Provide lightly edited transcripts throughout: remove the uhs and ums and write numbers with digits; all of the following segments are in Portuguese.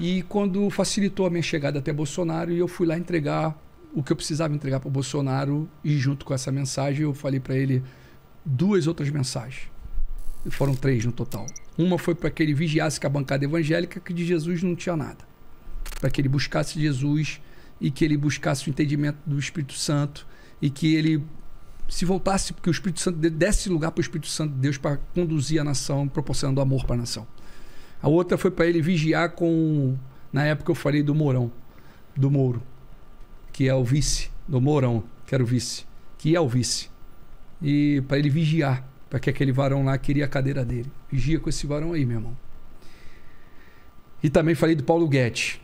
E quando facilitou a minha chegada até Bolsonaro, eu fui lá entregar o que eu precisava entregar para o Bolsonaro, e junto com essa mensagem eu falei para ele 2 outras mensagens. Foram 3 no total. Uma foi para que ele vigiasse com a bancada evangélica, que de Jesus não tinha nada. Para que ele buscasse Jesus e que ele buscasse o entendimento do Espírito Santo e que ele se voltasse, porque o Espírito Santo desse lugar para o Espírito Santo de Deus para conduzir a nação, proporcionando amor para a nação. A outra foi para ele vigiar com... Na época eu falei do Mourão, do Moro, que é o vice, do Mourão, que era o vice, que é o vice. E para ele vigiar, para que aquele varão lá queria a cadeira dele. Vigia com esse varão aí, meu irmão. E também falei do Paulo Guedes.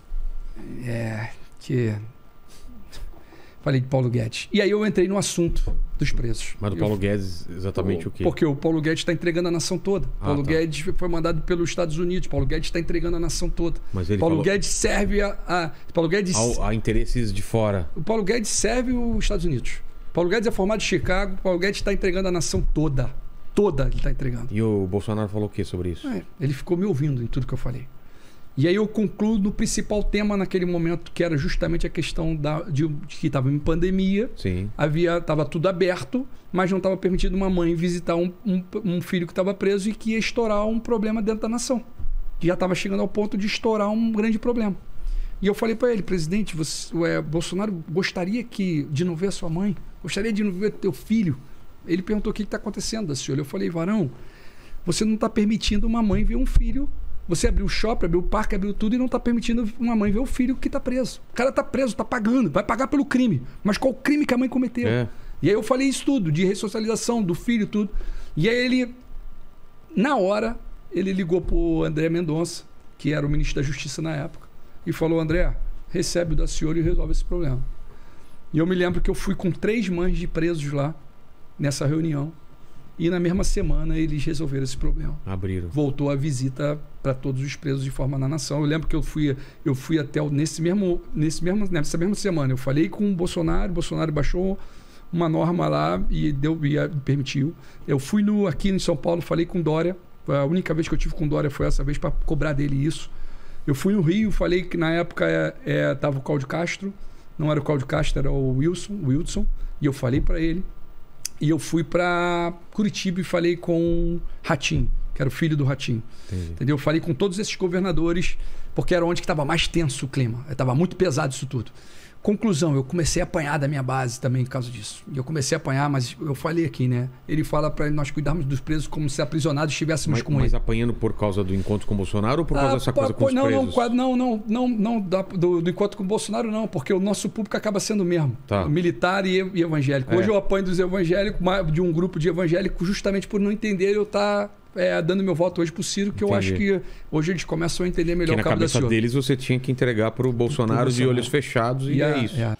Falei de Paulo Guedes. E aí eu entrei no assunto dos presos. Mas do Paulo Guedes, exatamente o quê? Porque o Paulo Guedes está entregando a nação toda. Paulo Guedes foi mandado pelos Estados Unidos. Paulo Guedes está entregando a nação toda. Mas ele Paulo Guedes serve Paulo Guedes... a interesses de fora. O Paulo Guedes serve os Estados Unidos. Paulo Guedes é formado em Chicago. Paulo Guedes está entregando a nação toda. Toda ele está entregando. E o Bolsonaro falou o que sobre isso? Ele ficou me ouvindo em tudo que eu falei. E aí eu concluo no principal tema naquele momento, que era justamente a questão de que estava em pandemia. Sim. Estava tudo aberto, mas não estava permitido uma mãe visitar um filho que estava preso e que ia estourar um problema dentro da nação. Já estava chegando ao ponto de estourar um grande problema. E eu falei para ele: presidente, Bolsonaro gostaria de não ver a sua mãe? Gostaria de não ver teu filho? Ele perguntou: o que está acontecendo, Daciolo? Eu falei: varão, você não está permitindo uma mãe ver um filho. Você abriu o shopping, abriu o parque, abriu tudo e não está permitindo uma mãe ver o filho que está preso. O cara está preso, está pagando, vai pagar pelo crime. Mas qual o crime que a mãe cometeu? E aí eu falei isso tudo, de ressocialização do filho, tudo. E aí ele, na hora, ele ligou para o André Mendonça, que era o ministro da Justiça na época, e falou: André, recebe o Daciolo e resolve esse problema. E eu me lembro que eu fui com 3 mães de presos lá, nessa reunião. E na mesma semana eles resolveram esse problema. Abriram. Voltou a visita para todos os presos de forma na nação. Eu lembro que eu fui até nessa mesma semana. Eu falei com o Bolsonaro baixou uma norma lá e permitiu. Eu fui aqui em São Paulo, falei com Dória. A única vez que eu tive com Dória foi essa vez, para cobrar dele isso. Eu fui no Rio, falei que na época estava o Cláudio Castro. Não era o Cláudio Castro, era o Wilson. E eu falei para ele. E eu fui para Curitiba e falei com o Ratinho, que era o filho do Ratinho. Entendeu? Eu falei com todos esses governadores, porque era onde que estava mais tenso o clima. Estava muito pesado isso tudo. Conclusão, eu comecei a apanhar da minha base também por causa disso. E eu comecei a apanhar, mas eu falei aqui, né? Ele fala para nós cuidarmos dos presos como se aprisionados estivéssemos com ele. Mas apanhando por causa do encontro com o Bolsonaro ou por causa dessa coisa com os presos? Não do encontro com o Bolsonaro não, porque o nosso público acaba sendo o mesmo. Militar e evangélico. Hoje eu apanho dos evangélicos, de um grupo de evangélicos, justamente por não entender eu estar... dando meu voto hoje pro Ciro, que eu acho que hoje eles começam a entender melhor o cabo da Ciro. Na cabeça deles você tinha que entregar pro Bolsonaro de olhos fechados e é isso.